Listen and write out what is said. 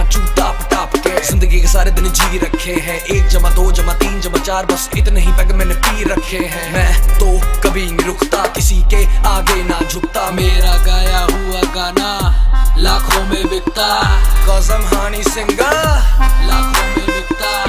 नाचू top top के। जिंदगी के सारे दिन जी रखे हैं, 1 जमा 2 जमा 3 जमा 4 बस इतने ही पैग मैंने पी रखे हैं। मैं तो कभी नहीं रुकता, किसी के आगे ना झुकता। मेरा गाया हुआ गाना लाखों में बिकता, कसम हनी सिंह लाखों में बिकता।